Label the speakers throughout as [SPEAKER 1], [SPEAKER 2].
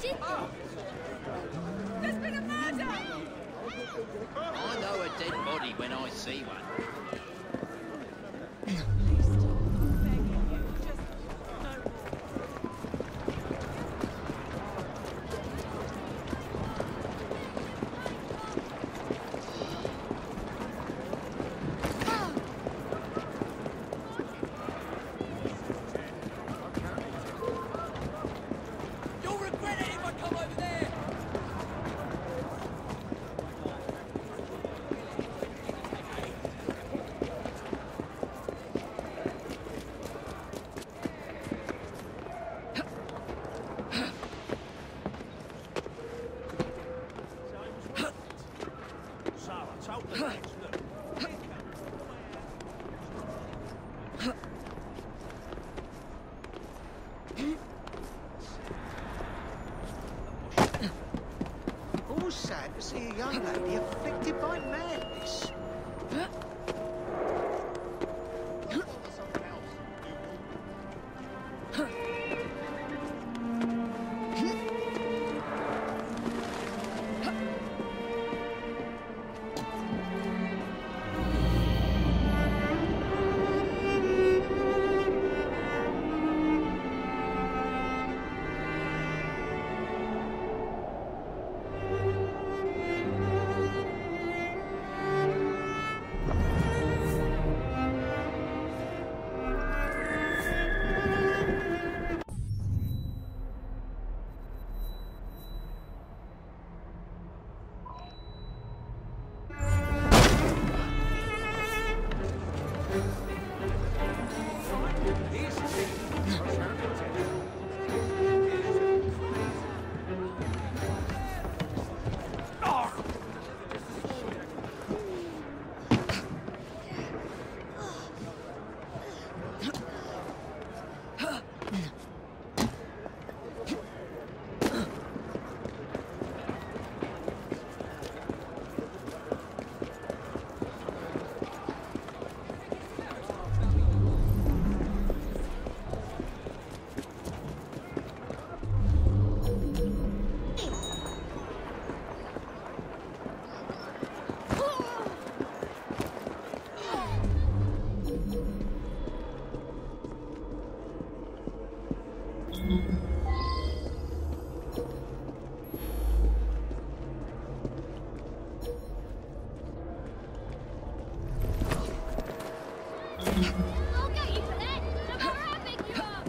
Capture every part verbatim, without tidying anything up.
[SPEAKER 1] There's been a murder!
[SPEAKER 2] I know a dead body when I see one.
[SPEAKER 3] Always sad to see a young lady afflicted by madness.
[SPEAKER 4] I'll get you for that, no matter how big you are!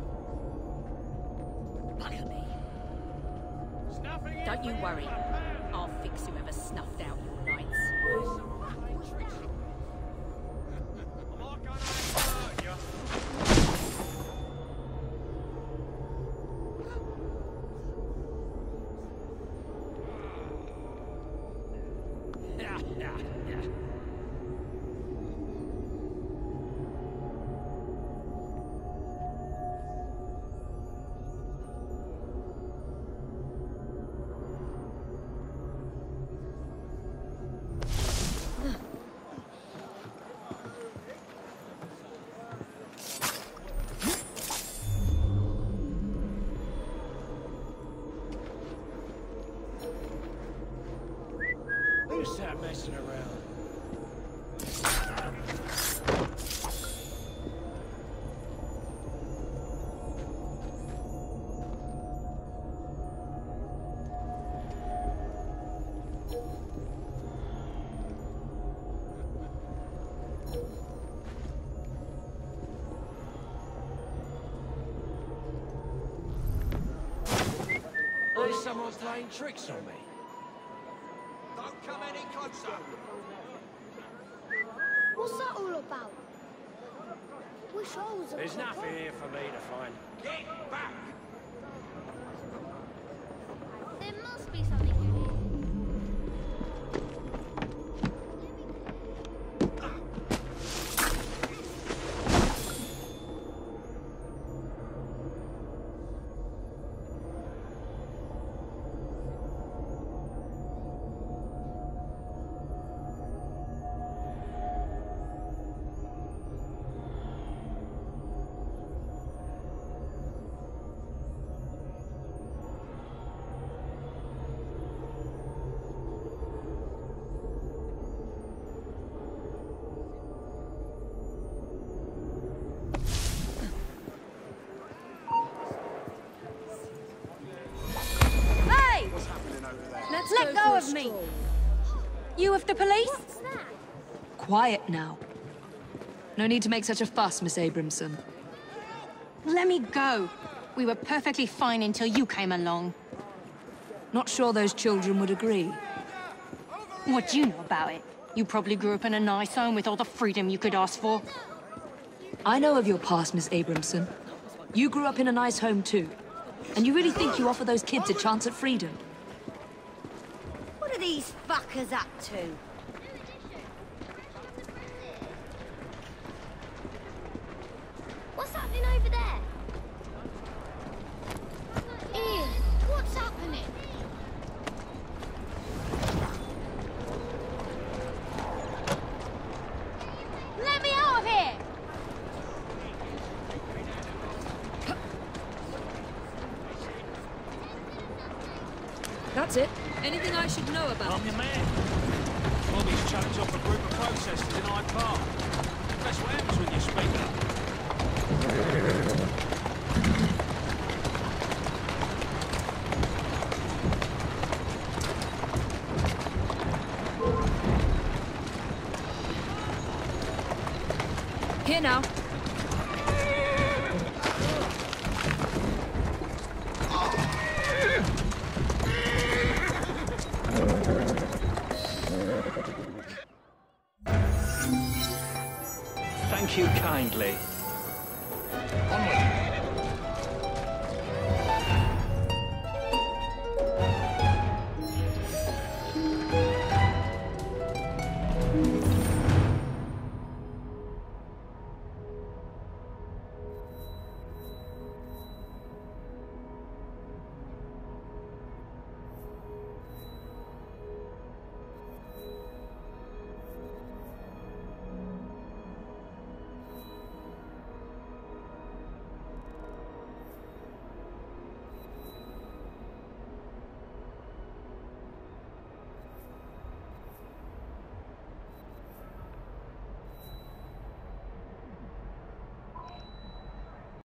[SPEAKER 5] Don't you worry.
[SPEAKER 1] I'll fix whoever snuffed out your lights.
[SPEAKER 5] Who's that messing around? There's someone playing tricks on me.
[SPEAKER 2] Don't come any closer.
[SPEAKER 4] What's that all about? Wish I was a
[SPEAKER 5] There's
[SPEAKER 4] cop.
[SPEAKER 5] nothing here for me to find.
[SPEAKER 2] Get back!
[SPEAKER 4] There must be something in here.
[SPEAKER 1] Let go of me! You with the police?
[SPEAKER 4] What's that?
[SPEAKER 6] Quiet now. No need to make such a fuss, Miss Abramson.
[SPEAKER 1] Let me go. We were perfectly fine until you came along.
[SPEAKER 6] Not sure those children would agree.
[SPEAKER 1] What do you know about it? You probably grew up in a nice home with all the freedom you could ask for.
[SPEAKER 6] I know of your past, Miss Abramson. You grew up in a nice home too. And you really think you offer those kids a chance at freedom?
[SPEAKER 7] What are these fuckers up to?
[SPEAKER 4] What's happening over there? Ian, what's happening? Let me out of here!
[SPEAKER 6] That's it. Anything I should know about?
[SPEAKER 5] I'm your man. Bobby's chucked off a group of protesters in Hyde Park. That's what happens when you speak up.
[SPEAKER 6] Here now.
[SPEAKER 5] Thank you kindly.
[SPEAKER 2] Onward.